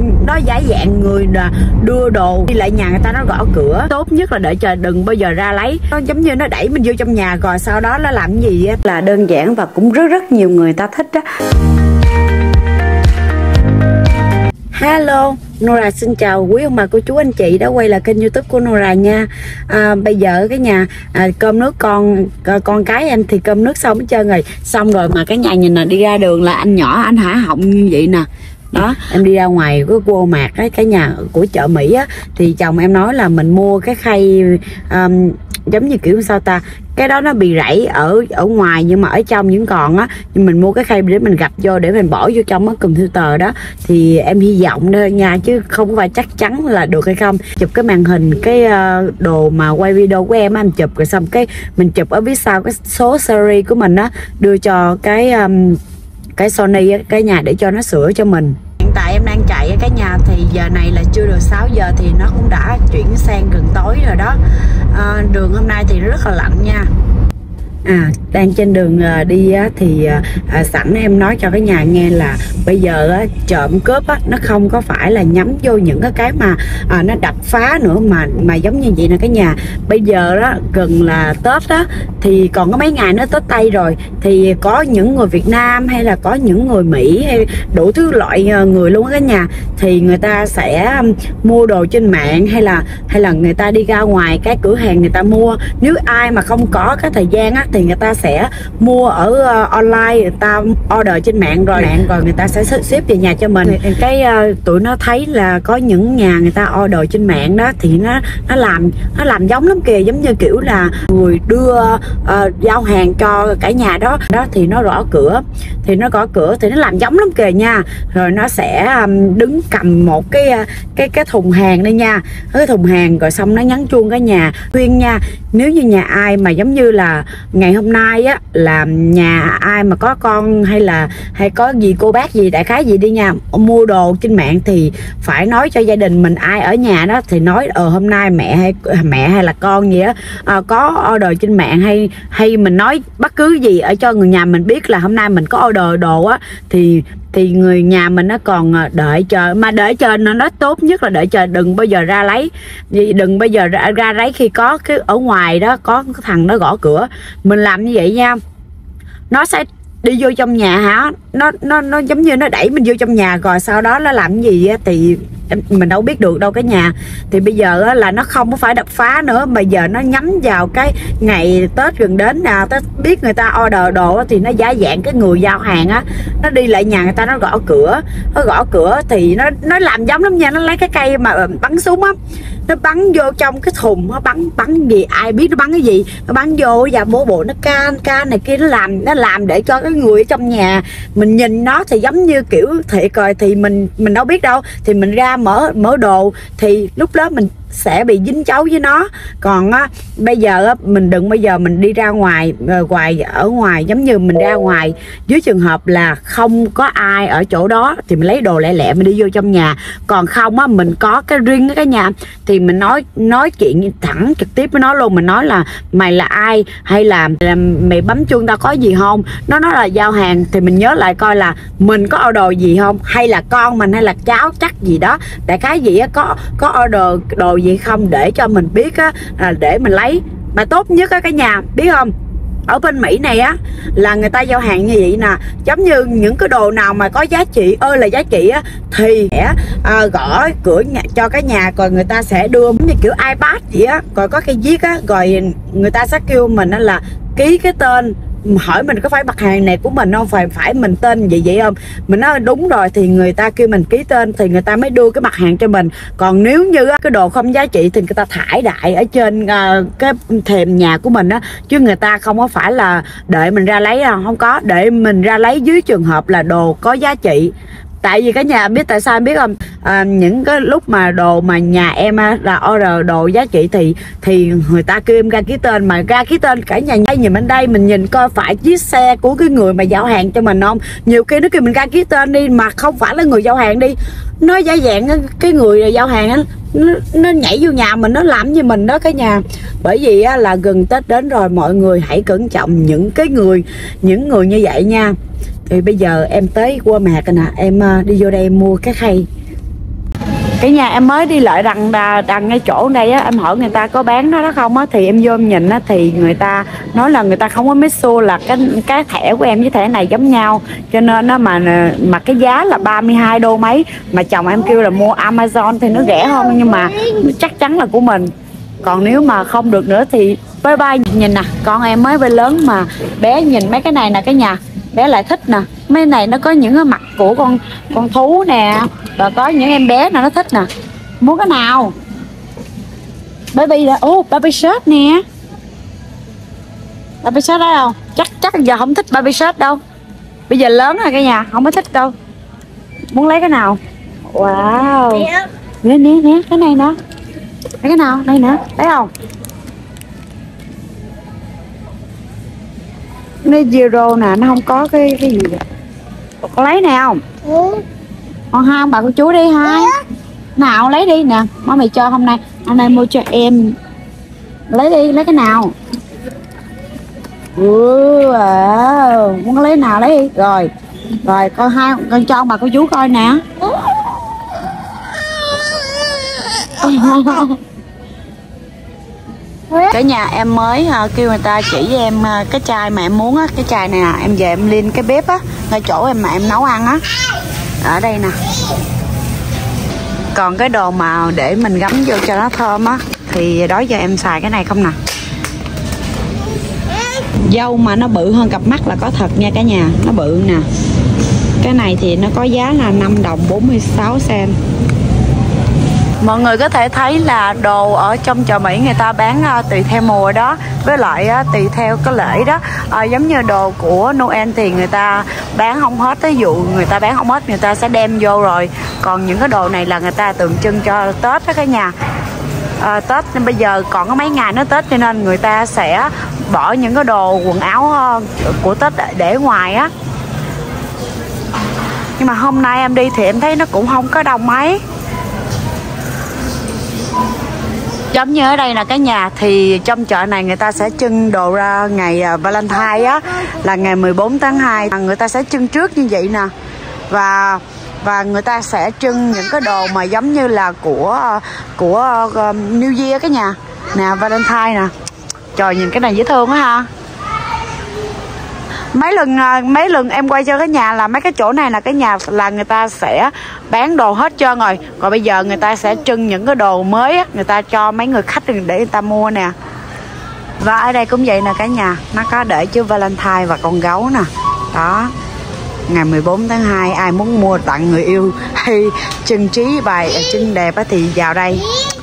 nó giả dạng người là đưa đồ đi lại nhà người ta, nó gõ cửa. Tốt nhất là đợi chờ, đừng bao giờ ra lấy. Nó giống như nó đẩy mình vô trong nhà rồi sau đó nó làm cái gì á là đơn giản và cũng rất nhiều người ta thích đó. Hello, Nora xin chào quý ông bà cô chú anh chị đã quay lại kênh YouTube của Nora nha. Bây giờ cái nhà cơm nước con cái anh thì cơm nước xong hết trơn rồi. Xong rồi mà cái nhà nhìn nè, đi ra đường là anh nhỏ anh hả họng như vậy nè. Đó, em đi ra ngoài cái Walmart ấy, cái nhà của chợ Mỹ á, thì chồng em nói là mình mua cái khay giống như kiểu sao ta, cái đó nó bị rẫy ở ngoài nhưng mà ở trong vẫn còn á, nhưng mình mua cái khay để mình gập vô để mình bỏ vô trong á computer đó, thì em hy vọng thôi nha, chứ không phải chắc chắn là được hay không. Chụp cái màn hình cái đồ mà quay video của em anh chụp rồi xong cái mình chụp ở phía sau cái số series của mình á, đưa cho cái Sony á, cái nhà để cho nó sửa cho mình. Hiện tại em đang chạy ở cái nhà thì giờ này là chưa được 6 giờ thì nó cũng đã chuyển sang gần tối rồi đó. Đường hôm nay thì rất là lạnh nha. Đang trên đường đi á, thì sẵn em nói cho cái nhà nghe là bây giờ á, trộm cướp á, nó không có phải là nhắm vô những cái mà nó đập phá nữa, mà giống như vậy nè cái nhà. Bây giờ đó gần là Tết á, thì còn có mấy ngày nữa Tết Tây rồi, thì có những người Việt Nam hay là có những người Mỹ hay đủ thứ loại người luôn á cái nhà, thì người ta sẽ mua đồ trên mạng hay là người ta đi ra ngoài cái cửa hàng người ta mua. Nếu ai mà không có cái thời gian á thì người ta sẽ mua ở online, người ta order trên mạng rồi người ta sẽ ship về nhà cho mình. Cái tụi nó thấy là có những nhà người ta order trên mạng đó thì nó làm giống lắm kìa, giống như kiểu là người đưa giao hàng cho cả nhà đó thì nó gõ cửa thì nó làm giống lắm kìa nha. Rồi nó sẽ đứng cầm một cái thùng hàng đây nha, cái thùng hàng rồi xong nó nhắn chuông cả nhà. Khuyên nha, nếu như nhà ai mà giống như là ngày hôm nay á, là nhà ai mà có con hay có gì cô bác gì đại khái gì đi nha, mua đồ trên mạng thì phải nói cho gia đình mình ai ở nhà đó, thì nói hôm nay mẹ hay là con gì á có order trên mạng hay mình nói bất cứ gì ở cho người nhà mình biết là hôm nay mình có order đồ á, thì người nhà mình nó còn đợi chờ. Mà đợi chờ nó tốt nhất là đợi chờ, đừng bao giờ ra lấy. Đừng bao giờ ra lấy khi có cái ở ngoài đó có cái thằng nó gõ cửa. Mình làm như vậy nha, nó sẽ đi vô trong nhà hả, nó giống như nó đẩy mình vô trong nhà rồi sau đó nó làm cái gì á thì mình đâu biết được đâu cái nhà. Thì bây giờ á, là nó không có phải đập phá nữa, bây giờ nó nhắm vào cái ngày Tết gần đến nào Tết biết người ta order đồ á, thì nó giả dạng cái người giao hàng á, nó đi lại nhà người ta nó gõ cửa thì nó làm giống lắm nha. Nó lấy cái cây mà bắn súng á, nó bắn vô trong cái thùng, nó bắn gì ai biết nó bắn cái gì, nó bắn vô và bộ nó can này kia, nó làm để cho cái người ở trong nhà mình nhìn nó thì giống như kiểu thiệt rồi, thì mình đâu biết đâu, thì mình ra mở đồ thì lúc đó mình sẽ bị dính cháu với nó. Còn á, bây giờ á, mình đừng bây giờ mình đi ra ngoài ở ngoài, giống như mình ra ngoài dưới trường hợp là không có ai ở chỗ đó thì mình lấy đồ lẹ mình đi vô trong nhà. Còn không á, mình có cái riêng cái nhà thì mình nói chuyện thẳng trực tiếp với nó luôn. Mình nói là mày là ai, hay là mày bấm chuông tao có gì không. Nó nói là giao hàng thì mình nhớ lại coi là mình có order gì không, hay là con mình hay là cháu chắc gì đó đại khái gì á, có order đồ gì không để cho mình biết á, để mình lấy. Mà tốt nhất á cái nhà biết không, ở bên Mỹ này á là người ta giao hàng như vậy nè, giống như những cái đồ nào mà có giá trị ơi là giá trị á thì sẽ gõ cửa cho cái nhà, rồi người ta sẽ đưa như kiểu iPad vậy á, rồi có cái viết á, rồi người ta sẽ kêu mình á là ký cái tên, hỏi mình có phải mặt hàng này của mình không, phải mình tên vậy không. Mình nói đúng rồi thì người ta kêu mình ký tên thì người ta mới đưa cái mặt hàng cho mình. Còn nếu như cái đồ không giá trị thì người ta thải đại ở trên cái thềm nhà của mình á, chứ người ta không có phải là đợi mình ra lấy đâu, không có để mình ra lấy dưới trường hợp là đồ có giá trị. Tại vì cái nhà biết tại sao em biết không, những cái lúc mà đồ mà nhà em là order đồ giá trị thì người ta kêu em ra ký tên, mà ra ký tên cả nhà ngay nhìn bên đây mình nhìn coi phải chiếc xe của cái người mà giao hàng cho mình không. Nhiều khi nó kêu mình ra ký tên đi mà không phải là người giao hàng đi, nó giả dạng cái người giao hàng á, nó nhảy vô nhà mình, nó làm như mình đó cái nhà. Bởi vì á, là gần Tết đến rồi, mọi người hãy cẩn trọng những người như vậy nha. Thì bây giờ em tới Walmart nè, em đi vô đây em mua cái khay Cái nhà em mới đi lại đằng ngay chỗ đây á, em hỏi người ta có bán nó không á, thì em vô em nhìn á thì người ta nói là người ta không có make sure là cái thẻ của em với thẻ này giống nhau, cho nên nó mà cái giá là 32 đô mấy, mà chồng em kêu là mua Amazon thì nó rẻ hơn, nhưng mà chắc chắn là của mình. Còn nếu mà không được nữa thì bye bye. Nhìn nè, con em mới bay lớn mà bé nhìn mấy cái này nè, cái nhà bé lại thích nè. Mấy này nó có những cái mặt của con thú nè, và có những em bé nào nó thích nè. Muốn cái nào? Baby là baby shirt nè. Baby shirt đó đâu? Chắc giờ không thích baby shirt đâu. Bây giờ lớn rồi cả nhà, không có thích đâu. Muốn lấy cái nào? Wow. Nè, cái này nè. Lấy cái nào? Đây nè, thấy không? Nó zero nè, nó không có cái gì vậy. Con lấy nào? Con hai ông bà cô chú đi hai. Nào lấy đi nè, má mày cho hôm nay mua cho em. Lấy đi, lấy cái nào? Muốn lấy nào lấy đi. Rồi con cho ông bà cô chú coi nè. Cả nhà em mới kêu người ta chỉ em cái chai mà em muốn á, cái chai này nè, em về em lên cái bếp á, ngay chỗ em mà em nấu ăn á, ở đây nè. Còn cái đồ mà để mình gắm vô cho nó thơm á thì đó giờ em xài cái này không nè. Dâu mà nó bự hơn cặp mắt là có thật nha cả nhà, nó bự nè. Cái này thì nó có giá là 5 đồng 46 cent. Mọi người có thể thấy là đồ ở trong chợ Mỹ người ta bán tùy theo mùa đó, với lại tùy theo cái lễ đó. Giống như đồ của Noel thì người ta bán không hết, ví dụ người ta bán không hết người ta sẽ đem vô rồi. Còn những cái đồ này là người ta tượng trưng cho Tết đó cả nhà. Tết nên bây giờ còn có mấy ngày nữa Tết, cho nên người ta sẽ bỏ những cái đồ quần áo của Tết để ngoài á. Nhưng mà hôm nay em đi thì em thấy nó cũng không có đông mấy. Giống như ở đây là cái nhà thì trong chợ này người ta sẽ trưng đồ ra ngày Valentine á, là ngày 14 tháng 2. Người ta sẽ trưng trước như vậy nè. Và người ta sẽ trưng những cái đồ mà giống như là của New Year cái nhà. Nè, Valentine nè. Trời, nhìn cái này dễ thương quá ha. Mấy lần em quay cho cái nhà là mấy cái chỗ này là cái nhà là người ta sẽ bán đồ hết trơn rồi. Còn bây giờ người ta sẽ trưng những cái đồ mới á, người ta cho mấy người khách để người ta mua nè. Và ở đây cũng vậy nè cả nhà, nó có để chữ Valentine và con gấu nè. Đó. Ngày 14 tháng 2 ai muốn mua tặng người yêu hay trưng trí bài trưng đẹp á thì vào đây.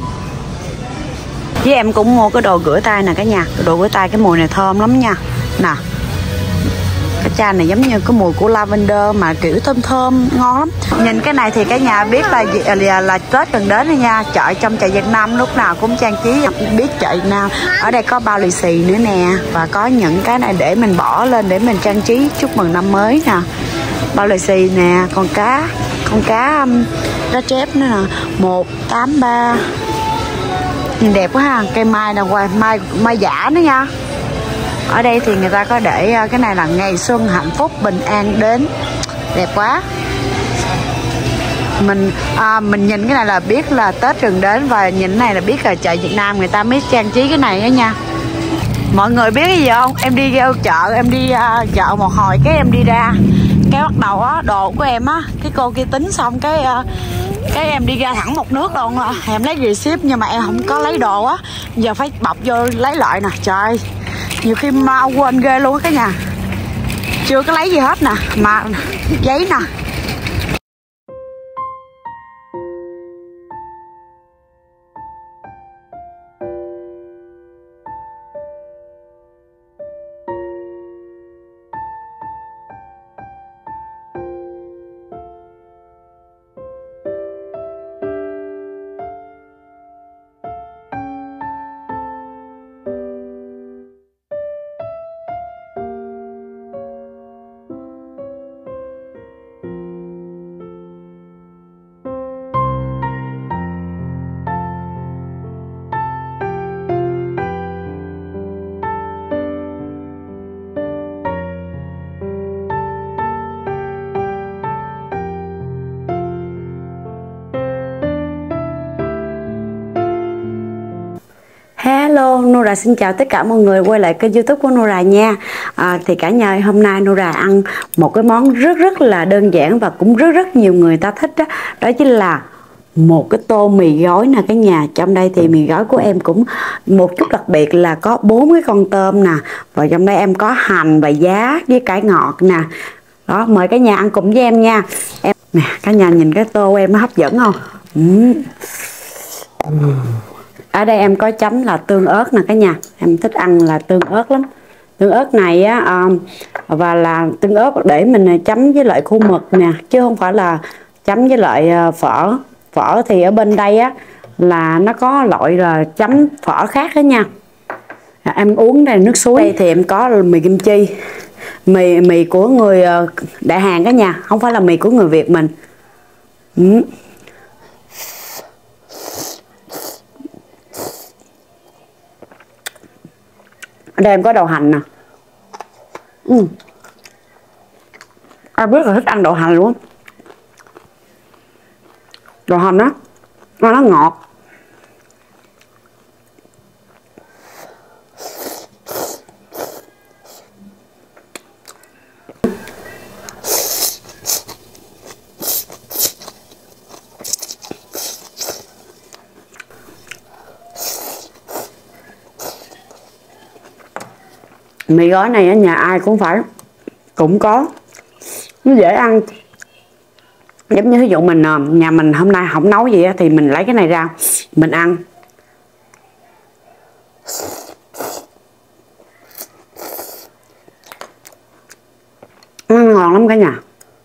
Với em cũng mua cái đồ rửa tay nè cả nhà. Cái đồ rửa tay cái mùi này thơm lắm nha. Nè. Cái chai này giống như cái mùi của lavender mà kiểu thơm thơm ngon lắm. Nhìn cái này thì cả nhà biết là Tết gần đến rồi nha. Trong chợ Việt Nam lúc nào cũng trang trí, biết chợ Việt Nam. Ở đây có bao lì xì nữa nè, và có những cái này để mình bỏ lên để mình trang trí chúc mừng năm mới nè. Bao lì xì nè, con cá cá chép nữa nè, 183. Nhìn đẹp quá ha. Cây mai nè, mai giả nữa nha. Ở đây thì người ta có để cái này là ngày xuân hạnh phúc bình an đến. Đẹp quá. Mình nhìn cái này là biết là Tết gần đến, và nhìn cái này là biết là chợ Việt Nam người ta mới trang trí cái này đó nha. Mọi người biết cái gì không? Em đi vô chợ, em đi chợ một hồi cái em đi ra, cái bắt đầu á đồ của em á, cái cô kia tính xong cái em đi ra thẳng một nước luôn. Em lấy receipt nhưng mà em không có lấy đồ á, giờ phải bọc vô lấy lại nè. Trời, nhiều khi mau quên ghê luôn á cả nhà. Chưa có lấy gì hết nè, mà giấy nè. Hello, Nora xin chào tất cả mọi người quay lại kênh YouTube của Nora nha. Thì cả nhà hôm nay Nora ăn một cái món rất là đơn giản và cũng rất nhiều người ta thích đó. Đó chính là một cái tô mì gói nè cả nhà. Trong đây thì mì gói của em cũng một chút đặc biệt là có 4 cái con tôm nè. Và trong đây em có hành và giá với cải ngọt nè. Đó, mời cả nhà ăn cùng với em nha. Em nè, cả nhà nhìn cái tô của em nó hấp dẫn không? Ở đây em có chấm là tương ớt nè cả nhà. Em thích ăn là tương ớt lắm. Tương ớt này á, và là tương ớt để mình chấm với lại khô mực nè, chứ không phải là chấm với lại phở. Phở thì ở bên đây á là nó có loại là chấm phở khác đó nha. Em uống đây nước suối. Đây thì em có mì kim chi. Mì của người Đại Hàn đó nha, không phải là mì của người Việt mình. Ở đây em có đậu hành nè. Ai biết là thích ăn đậu hành luôn. Đậu hành đó nó ngọt. Mì gói này ở nhà ai cũng có, nó dễ ăn. Giống như ví dụ mình nhà mình hôm nay không nấu gì thì mình lấy cái này ra mình ăn. Nó ngon lắm cả nhà.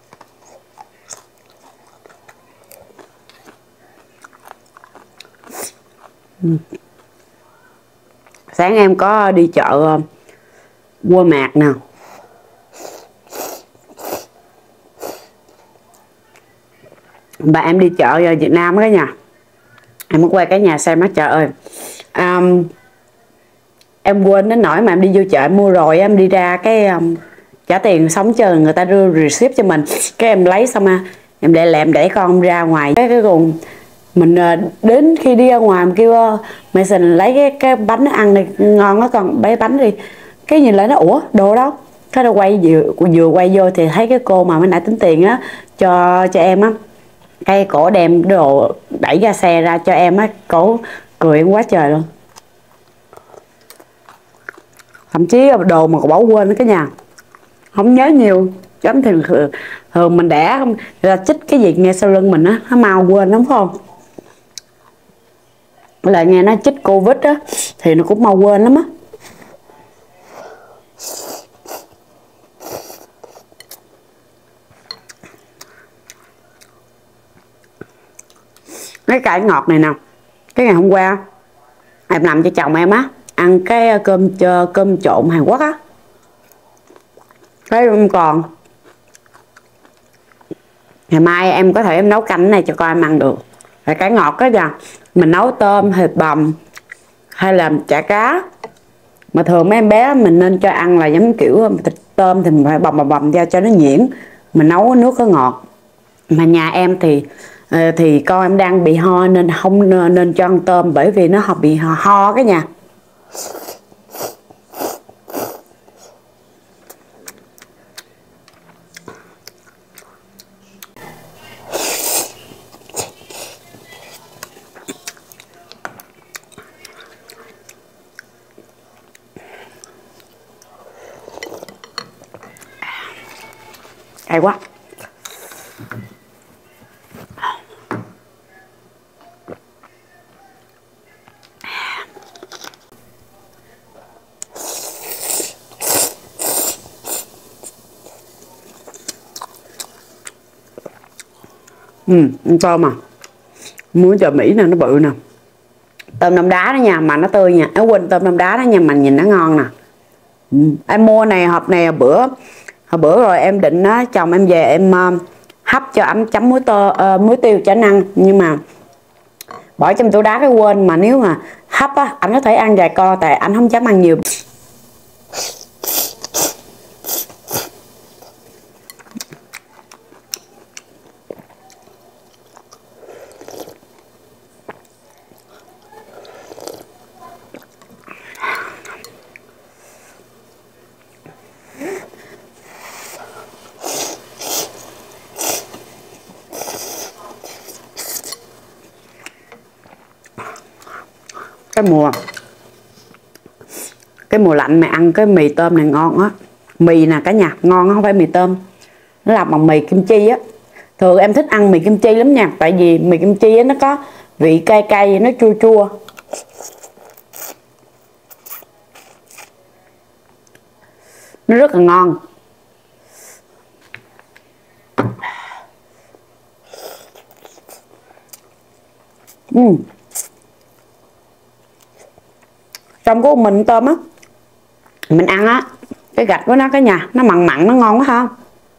Sáng em có đi chợ Walmart nè. Và em đi chợ Việt Nam đó cả nhà. Em muốn quay cả nhà xem á, trời ơi. Em quên đến nỗi mà em đi vô chợ em mua rồi em đi ra cái trả tiền xong chờ người ta đưa receipt cho mình, cái em lấy xong em để con ra ngoài. Cái cùng mình đến khi đi ra ngoài mình kêu mẹ xin lấy cái bánh ăn này ngon đó con, bấy bánh đi. Cái nhìn lại nó ủa đồ đâu, cái đâu quay vừa quay vô thì thấy cái cô mà mới nãy tính tiền á cho em á, cái cổ đem đồ đẩy ra xe ra cho em á, cổ cười em quá trời luôn. Thậm chí đồ mà bỏ quên cái nhà không nhớ nhiều chấm thì thường mình đẻ không là chích cái gì nghe sau lưng mình á nó mau quên lắm phải không, lại nghe nó chích Covid á thì nó cũng mau quên lắm á. Cái cải ngọt này nè, cái ngày hôm qua em làm cho chồng em á ăn cái cơm trộn Hàn Quốc á, cái em còn ngày mai em có thể em nấu canh này cho con em ăn được. Rồi cái ngọt đó nha, mình nấu tôm thịt bằm hay làm chả cá, mà thường mấy em bé mình nên cho ăn là giống kiểu thịt tôm thì mình phải bằm ra cho nó nhuyễn, mình nấu nước có ngọt. Mà nhà em thì con em đang bị ho nên không nên cho ăn tôm, bởi vì nó bị ho cái nhà. Hay quá. Tôm à, muối chợ Mỹ nè, nó bự nè, tôm đông đá đó nha, mà nó tươi nha, nó quên tôm đông đá đó nha, mà nhìn nó ngon nè. Em mua này hộp này hồi bữa rồi em định á chồng em về em hấp cho anh chấm muối tiêu cho anh ăn, nhưng mà bỏ trong tủ đá cái quên, mà nếu mà hấp á anh có thể ăn vài co, tại anh không dám ăn nhiều. cái mùa lạnh mày ăn cái mì tôm này ngon á. Mì nè cả nhà, ngon á, không phải mì tôm, nó làm bằng mì kim chi á. Thường em thích ăn mì kim chi lắm nha, tại vì mì kim chi á nó có vị cay cay, nó chua chua, nó rất là ngon. Trong của mình tôm á, mình ăn á, cái gạch của nó cả nhà, nó mặn mặn, nó ngon quá ha,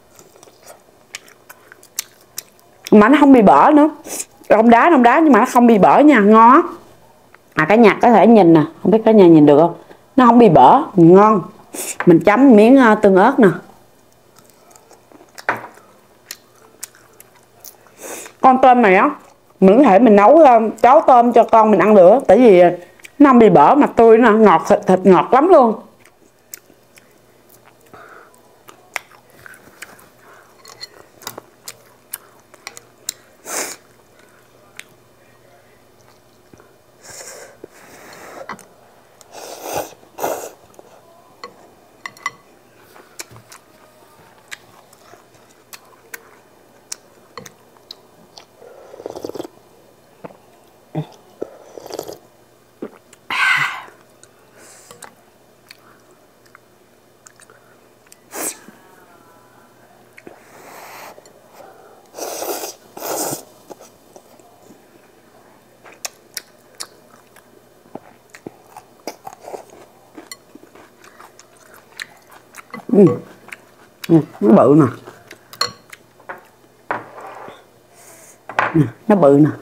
mà nó không bị bở nữa. Đông đá nhưng mà nó không bị bở nha, ngon á. Cả nhà có thể nhìn nè, không biết cả nhà nhìn được không, nó không bị bở, ngon. Mình chấm miếng tương ớt nè. Con tôm này á, mình có thể mình nấu cháo tôm cho con mình ăn được, tại vì nó không bị bở mà tươi, nó ngọt, thịt ngọt lắm luôn. Nó bự nè, nó bự nè,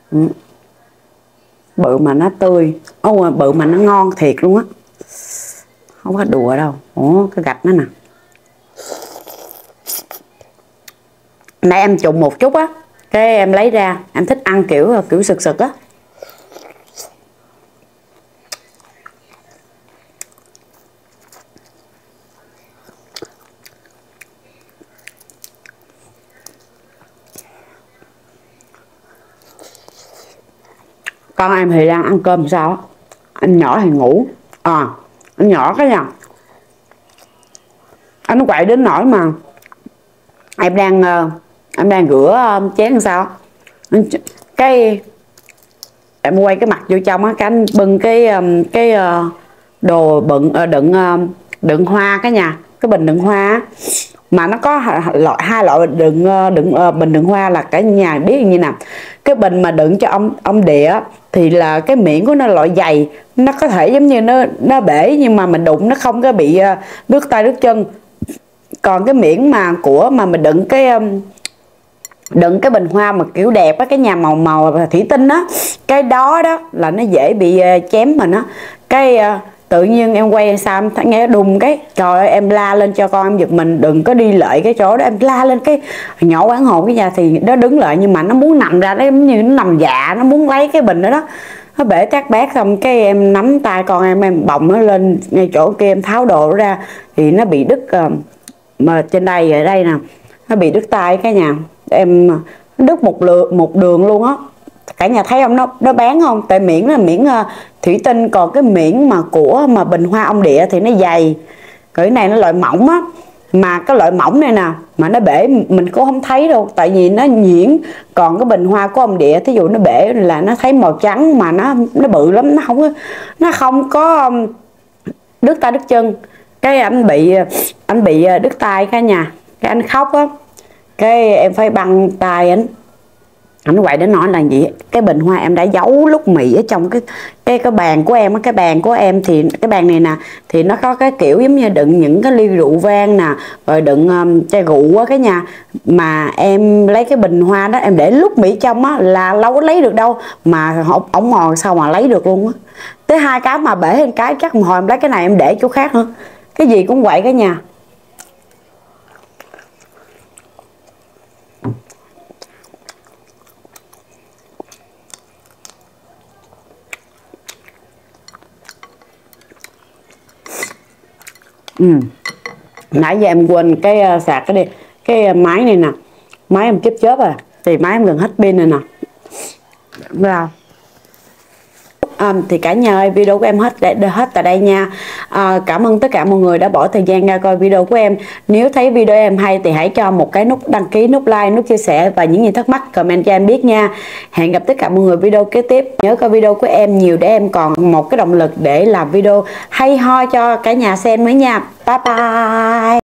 bự mà nó tươi, bự mà nó ngon thiệt luôn á, không có đùa đâu. Cái gạch nó nè, nãy em trụng một chút á, cái em lấy ra, em thích ăn kiểu sực sực á. Con em thì đang ăn cơm sao á, anh nhỏ thì ngủ. Anh nhỏ cái nhà, anh nó quậy đến nỗi mà em đang rửa chén làm sao, cái em quay cái mặt vô trong á, cái anh bưng cái đồ đựng hoa cả nhà, cái bình đựng hoa á, mà nó có hai loại bình đựng hoa là cả nhà biết như nào. Cái bình mà đựng cho ông địa thì là cái miệng của nó loại dày, nó có thể giống như nó bể, nhưng mà mình đụng nó không có bị nước tay nước chân. Còn cái miệng mà mình đựng cái bình hoa mà kiểu đẹp á, cái nhà màu thủy tinh á, cái đó là nó dễ bị chém mình á. Cái tự nhiên em quay sao em thấy nghe đùng cái trời ơi, em la lên cho con em giật mình, đừng có đi lại cái chỗ đó. Em la lên cái nhỏ quán hồn cái nhà thì nó đứng lại, nhưng mà nó muốn nằm ra, nó giống như nó nằm dạ, nó muốn lấy cái bình đó đó. Nó bể tát bát xong cái em nắm tay con em bồng nó lên ngay chỗ kia, em tháo đồ nó ra thì nó bị đứt mà trên đây, ở đây nè, nó bị đứt tay cái nhà em, đứt một đường luôn á. Cả nhà thấy không, nó bán không, tại miệng là miệng thủy tinh, còn cái miệng mà bình hoa ông địa thì nó dày, cái này nó loại mỏng á. Mà cái loại mỏng này nè, mà nó bể mình cũng không thấy đâu, tại vì nó nhuyễn. Còn cái bình hoa của ông địa, thí dụ nó bể là nó thấy màu trắng, mà nó bự lắm, nó không có đứt tay đứt chân. Cái anh bị đứt tay cả nhà, cái anh khóc á, cái em phải băng tay anh quậy đến nói là gì, cái bình hoa em đã giấu lúc Mỹ ở trong cái bàn của em. Cái bàn của em thì cái bàn này nè, thì nó có cái kiểu giống như đựng những cái ly rượu vang nè, rồi đựng chai rượu á cái nhà. Mà em lấy cái bình hoa đó em để lúc Mỹ trong á là lâu có lấy được đâu, mà ổng mò sao mà lấy được luôn á. Tới hai cái mà bể hơn cái, chắc một hồi em lấy cái này em để chỗ khác nữa. Cái gì cũng vậy cả nhà. Nãy giờ em quên cái sạc cái máy này nè, máy em chớp rồi, thì máy em gần hết pin rồi nè. Vào Thì cả nhà ơi, video của em hết tại đây nha. Cảm ơn tất cả mọi người đã bỏ thời gian ra coi video của em. Nếu thấy video em hay thì hãy cho một cái nút đăng ký, nút like, nút chia sẻ, và những gì thắc mắc comment cho em biết nha. Hẹn gặp tất cả mọi người video kế tiếp. Nhớ coi video của em nhiều để em còn một cái động lực để làm video hay ho cho cả nhà xem nữa nha. Bye bye.